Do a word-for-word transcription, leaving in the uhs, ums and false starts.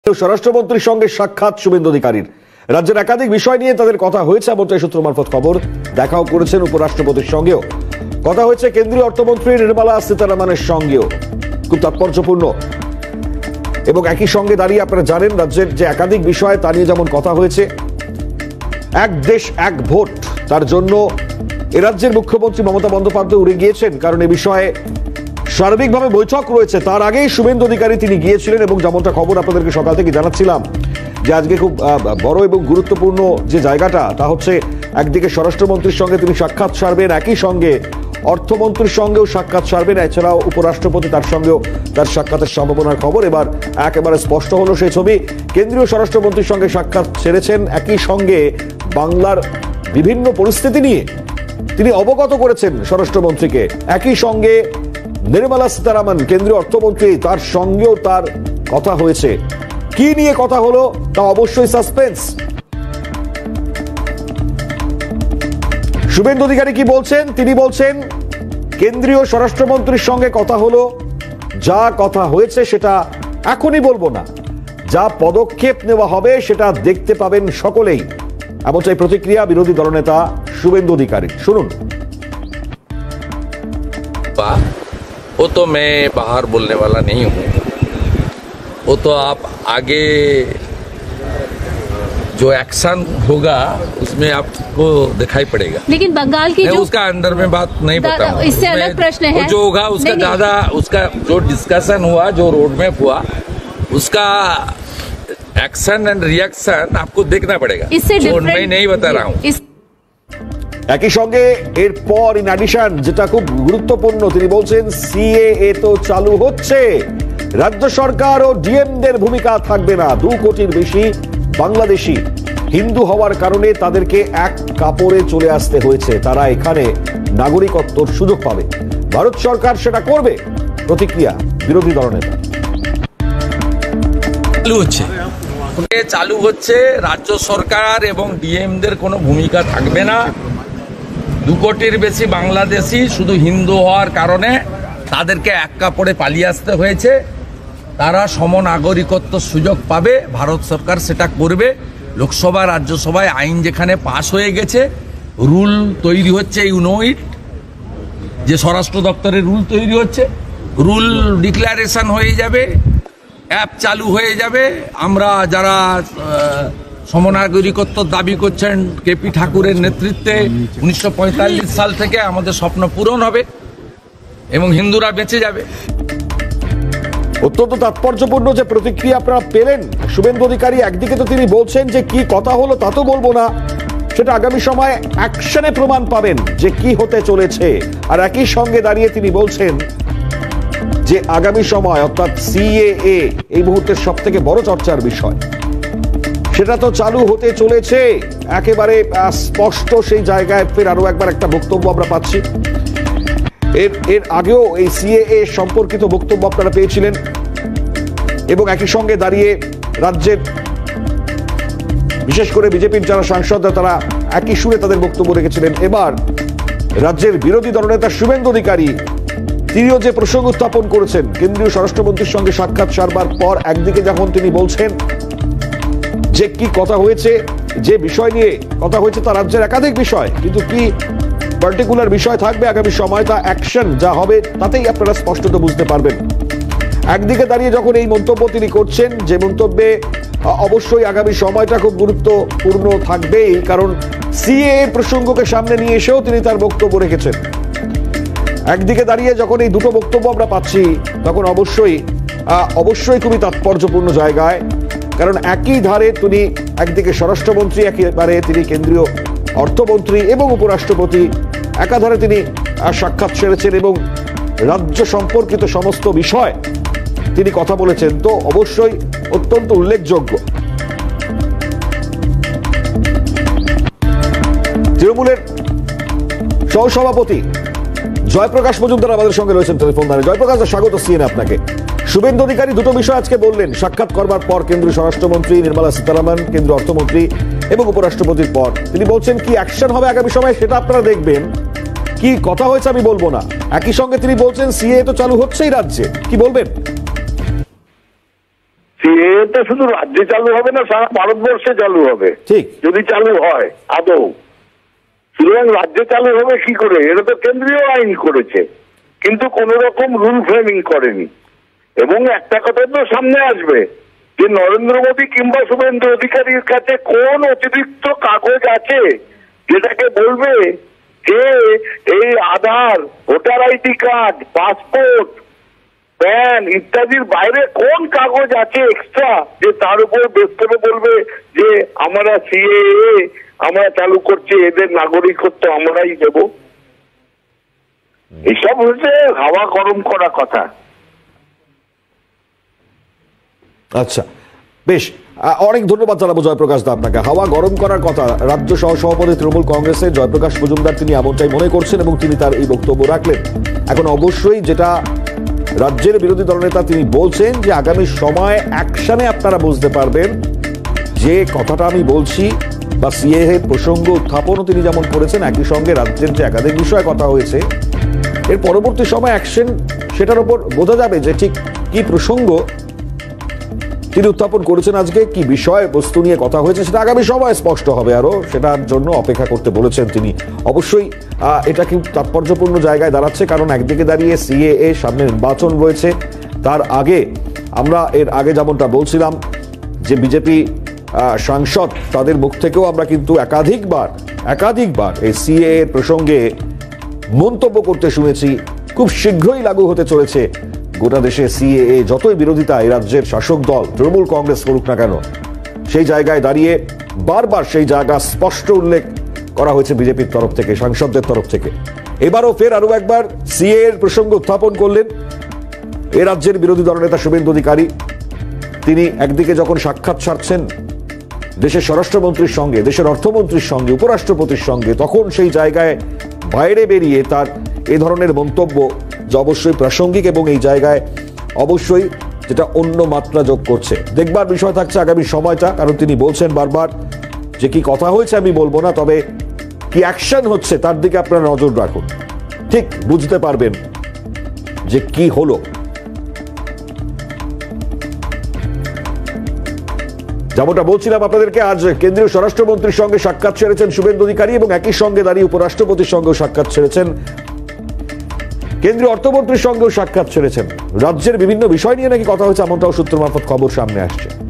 স্বরাষ্ট্রমন্ত্রীর সঙ্গে সাক্ষাৎ শুভেন্দু অধিকারীর। রাজ্যের একাধিক বিষয় নিয়ে তাদের কথা হয়েছে এমনটাই সূত্র মারফত খবর। দেখাও করেছেন উপরাষ্ট্রপতির সঙ্গেও, কথা হয়েছে কেন্দ্রীয় অর্থমন্ত্রী নির্মলা সীতারামনের সঙ্গেও, খুব তাৎপর্যপূর্ণ। এবং একই সঙ্গে দাঁড়িয়ে আপনারা জানেন রাজ্যের যে একাধিক বিষয় তা নিয়ে যেমন কথা হয়েছে, এক দেশ এক ভোট, তার জন্য এ রাজ্যের মুখ্যমন্ত্রী মমতা বন্দ্যোপাধ্যায় উড়ে গিয়েছেন, কারণ এ বিষয়ে সার্বিকভাবে বৈঠক রয়েছে। তার আগেই শুভেন্দু অধিকারী তিনি গিয়েছিলেন এবং যেমনটা খবর আপনাদেরকে সকাল থেকে জানাচ্ছিলাম যে আজকে খুব বড় এবং গুরুত্বপূর্ণ যে জায়গাটা তা হচ্ছে একদিকে স্বরাষ্ট্রমন্ত্রীর সঙ্গে তিনি সাক্ষাৎ সারবেন, একই সঙ্গে অর্থমন্ত্রীর সঙ্গেও সাক্ষাৎ সারবেন, এছাড়াও উপরাষ্ট্রপতি তার সঙ্গেও তার সাক্ষাতের সম্ভাবনার খবর এবার একেবারে স্পষ্ট হলো সেই ছবি। কেন্দ্রীয় স্বরাষ্ট্রমন্ত্রীর সঙ্গে সাক্ষাৎ সেরেছেন, একই সঙ্গে বাংলার বিভিন্ন পরিস্থিতি নিয়ে তিনি অবগত করেছেন স্বরাষ্ট্রমন্ত্রীকে। একই সঙ্গে নির্মলা সীতারামন কেন্দ্রীয় অর্থমন্ত্রী, তার সঙ্গেও তার কথা হয়েছে। কি নিয়ে কথা হলো তা অবশ্যই সাসপেন্স। শুভেন্দু অধিকারী কি বলছেন? তিনি বলছেন কেন্দ্রীয় স্বরাষ্ট্রমন্ত্রীর সঙ্গে কথা হলো, যা কথা হয়েছে সেটা এখনই বলবো না, যা পদক্ষেপ নেওয়া হবে সেটা দেখতে পাবেন সকলেই, এমনটাই প্রতিক্রিয়া বিরোধী দলনেতা শুভেন্দু অধিকারী। শুনুন। वो तो मैं बाहर बोलने वाला नहीं हूँ, वो तो आप आगे जो एक्शन होगा उसमें आपको दिखाई पड़ेगा। लेकिन बंगाल की मैं जो उसका अंदर में बात नहीं बताऊंगा, इससे अलग प्रश्न है जो होगा उसका ज्यादा, उसका जो डिस्कशन हुआ, जो रोड मैप हुआ, उसका एक्शन एंड रिएक्शन आपको देखना पड़ेगा। इससे मैं नहीं बता रहा हूँ। একই সঙ্গে এরপর ইন অ্যাডিশন যেটা খুব গুরুত্বপূর্ণ, তিনি বলছেন সিএএ তো চালু হচ্ছে, রাজ্য সরকার ও ডিএমদের ভূমিকা থাকবে না। দু কোটির বেশি বাংলাদেশি হিন্দু হওয়ার কারণে তাদেরকে এক কাপড়ে চলে আসতে হয়েছে, তারা এখানে নাগরিকত্বর সুযোগ পাবে, ভারত সরকার সেটা করবে। প্রতিক্রিয়া বিরোধী দলনেতা। চালু হচ্ছে চালু হচ্ছে রাজ্য সরকার এবং ডিএমদের কোনো ভূমিকা থাকবে না। দু কোটির বেশি বাংলাদেশি শুধু হিন্দু হওয়ার কারণে তাদেরকে এক কাপড়ে পালিয়ে আসতে হয়েছে, তারা সম নাগরিকত্ব সুযোগ পাবে, ভারত সরকার সেটা করবে। লোকসভা রাজ্যসভায় আইন যেখানে পাশ হয়ে গেছে, রুল তৈরি হচ্ছে, ইউ নো ইট, যে স্বরাষ্ট্র দপ্তরের রুল তৈরি হচ্ছে, রুল ডিক্লারেশন হয়ে যাবে, অ্যাপ চালু হয়ে যাবে। আমরা যারা সমনাগরিকত্ব দাবি করছেন কেপি ঠাকুরের নেতৃত্বে উনিশশো পঁয়তাল্লিশ সাল থেকে, আমাদের স্বপ্ন পূরণ হবে এবং হিন্দুরা বেঁচে যাবে। অত্যন্ত তাৎপর্যপূর্ণ যে প্রতিক্রিয়া আপনারা পেলেন শুভেন্দু অধিকারী। একদিকে তো তিনি বলছেন যে কি কথা হলো তা তো বলবো না, সেটা আগামী সময় অ্যাকশনে প্রমাণ পাবেন যে কি হতে চলেছে, আর একই সঙ্গে দাঁড়িয়ে তিনি বলছেন যে আগামী সময় অর্থাৎ সিএএ এই মুহূর্তের সব থেকে বড় চর্চার বিষয়, সেটা তো চালু হতে চলেছে। একেবারে স্পষ্ট সেই জায়গায় ফের আরো একবার একটা বক্তব্য আমরা পাচ্ছি। এর এর আগেও এই সিএএ সম্পর্কিত বক্তব্য আপনারা পেয়েছিলেন এবং একই সঙ্গে দাঁড়িয়ে রাজ্যের বিশেষ করে বিজেপির যারা সাংসদরা তারা একই সুরে তাদের বক্তব্য রেখেছিলেন। এবার রাজ্যের বিরোধী দলনেতা শুভেন্দু অধিকারী তিনিও যে প্রসঙ্গ উত্থাপন করেছেন কেন্দ্রীয় স্বরাষ্ট্রমন্ত্রীর সঙ্গে সাক্ষাৎ সারবার পর, একদিকে যখন তিনি বলছেন যে কি কথা হয়েছে, যে বিষয় নিয়ে কথা হয়েছে তা রাজ্যের একাধিক বিষয়, কিন্তু কি পার্টিকুলার বিষয় থাকবে আগামী সময়, তা অ্যাকশন যা হবে তাতেই আপনারা স্পষ্টত বুঝতে পারবেন। একদিকে দাঁড়িয়ে যখন এই মন্তব্য তিনি করছেন, যে মন্তব্যে অবশ্যই আগামী সময়টা খুব গুরুত্বপূর্ণ থাকবেই, কারণ সিএএ প্রসঙ্গকে সামনে নিয়ে এসেও তিনি তার বক্তব্য রেখেছেন। একদিকে দাঁড়িয়ে যখন এই দুটো বক্তব্য আমরা পাচ্ছি, তখন অবশ্যই অবশ্যই খুবই তাৎপর্যপূর্ণ জায়গায়, কারণ একই ধারে তিনি একদিকে স্বরাষ্ট্রমন্ত্রী, একেবারে তিনি কেন্দ্রীয় অর্থমন্ত্রী এবং উপরাষ্ট্রপতি, একাধারে তিনি সাক্ষাৎ সেরেছেন এবং রাজ্য সম্পর্কিত সমস্ত বিষয় তিনি কথা বলেছেন, তো অবশ্যই অত্যন্ত উল্লেখযোগ্য। তৃণমূলের সহসভাপতি জয়প্রকাশ মজুমদার আমাদের সঙ্গে রয়েছেন টেলিফোন লাইনে। জয়প্রকাশ, স্বাগত সিএনএ আপনাকে। শুভেন্দু অধিকারী দুটো বিষয় আজকে বললেন সাক্ষাৎ করবার পর, কেন্দ্রীয় স্বরাষ্ট্রমন্ত্রী নির্মলা সীতারামন, কেন্দ্রীয় অর্থমন্ত্রী এবং উপরাষ্ট্রপতির পর তিনি বলছেন কি অ্যাকশন হবে আগামী সময় সেটা আপনারা দেখবেন, কি কথা হয়েছে আমি বলবো না। একই সঙ্গে তিনি বলছেন সিএ তো চালু হচ্ছেই রাজ্যে, কি বলবেন? সিএএ তো শুধু রাজ্যে চালু হবে না, সারা ভারতবর্ষে চালু হবে, ঠিক যদি চালু হয় আদৌ। সুতরাং রাজ্যে চালু হবে কি করে? এটা তো কেন্দ্রীয় আইন করেছে, কিন্তু কোন রকম রুল ফ্রেমিং করেনি। এবং একটা কথা তো সামনে আসবে যে নরেন্দ্র মোদী কিংবা শুভেন্দু অধিকারীর কাছে কোন অতিরিক্ত কাগজ আছে যেটাকে বলবে যে এই Aadhaar, voter ID card, passport, PAN ইত্যাদির বাইরে কোন কাগজ আছে এক্সট্রা যে তার উপর বেস করে বলবে যে আমরা সিএএ আমরা চালু করছি, এদের নাগরিকত্ব আমরাই দেব। এসব হচ্ছে হাওয়া গরম করা কথা। আচ্ছা, বেশ, আহ, অনেক ধন্যবাদ জানাবো জয়প্রকাশ দা আপনাকে। হাওয়া গরম করার কথা রাজ্য সহসভাপতি তৃণমূল কংগ্রেসের জয়প্রকাশ মজুমদার তিনি এমনটাই মনে করছেন এবং তিনি তার এই বক্তব্য রাখলেন। এখন অবশ্যই যেটা রাজ্যের বিরোধী দলনেতা তিনি বলছেন যে আগামী সময় অ্যাকশনে আপনারা বুঝতে পারবেন যে কথাটা আমি বলছি বা সিএএ প্রসঙ্গ উত্থাপনও তিনি যেমন করেছেন, একই সঙ্গে রাজ্যের যে একাধিক বিষয়ে কথা হয়েছে এর পরবর্তী সময় অ্যাকশন, সেটার উপর বোঝা যাবে যে ঠিক কি প্রসঙ্গ তিনি উত্থাপন করেছেন, আজকে কি বিষয় বস্তু নিয়ে কথা হয়েছে সেটা আগামী সময় স্পষ্ট হবে, আরো সেটার জন্য অপেক্ষা করতে বলেছেন তিনি। অবশ্যই এটা কিন্তু তাৎপর্যপূর্ণ জায়গায় দাঁড়াচ্ছে, কারণ একদিকে দাঁড়িয়ে সিএএ, সামনে নির্বাচন রয়েছে, তার আগে আমরা এর আগে যেমনটা বলছিলাম যে বিজেপি সাংসদ তাদের মুখ থেকেও আমরা কিন্তু একাধিকবার একাধিকবার এই সিএএ প্রসঙ্গে মন্তব্য করতে শুনেছি। খুব শীঘ্রই লাগু হতে চলেছে গোটা দেশে সিএএ, যতই বিরোধিতা এই রাজ্যের শাসক দল তৃণমূল কংগ্রেস করুক না কেন, সেই জায়গায় দাঁড়িয়ে বারবার সেই জায়গা স্পষ্ট উল্লেখ করা হয়েছে বিজেপির তরফ থেকে, সাংসদদের তরফ থেকে। এবারও ফের আরো একবার সিএএ এর প্রসঙ্গ উত্থাপন করলেন এ রাজ্যের বিরোধী দলনেতা শুভেন্দু অধিকারী। তিনি একদিকে যখন সাক্ষাৎ সারছেন দেশের স্বরাষ্ট্রমন্ত্রীর সঙ্গে, দেশের অর্থমন্ত্রীর সঙ্গে, উপরাষ্ট্রপতির সঙ্গে, তখন সেই জায়গায় বাইরে বেরিয়ে তার এ ধরনের মন্তব্য যা অবশ্যই প্রাসঙ্গিক এবং এই জায়গায় অবশ্যই যেটা অন্য মাত্রা যোগ করছে। দেখবার বিষয় থাকছে আগামী সময়টা, কারণ তিনি বলছেন বারবার যে কি কথা হয়েছে আমি বলবো না, তবে কি অ্যাকশন হচ্ছে তার দিকে আপনারা নজর রাখুন, ঠিক বুঝতে পারবেন যে কি হলো। যেমনটা বলছিলাম আপনাদেরকে, আজ কেন্দ্রীয় স্বরাষ্ট্রমন্ত্রীর সঙ্গে সাক্ষাৎ সেরেছেন শুভেন্দু অধিকারী এবং একই সঙ্গে দাঁড়িয়ে উপরাষ্ট্রপতির সঙ্গেও সাক্ষাৎ সেরেছেন, কেন্দ্রীয় অর্থমন্ত্রীর সঙ্গেও সাক্ষাৎ সেরেছেন। রাজ্যের বিভিন্ন বিষয় নিয়ে নাকি কথা হয়েছে এমনটাও সূত্র মারফত খবর সামনে আসছে।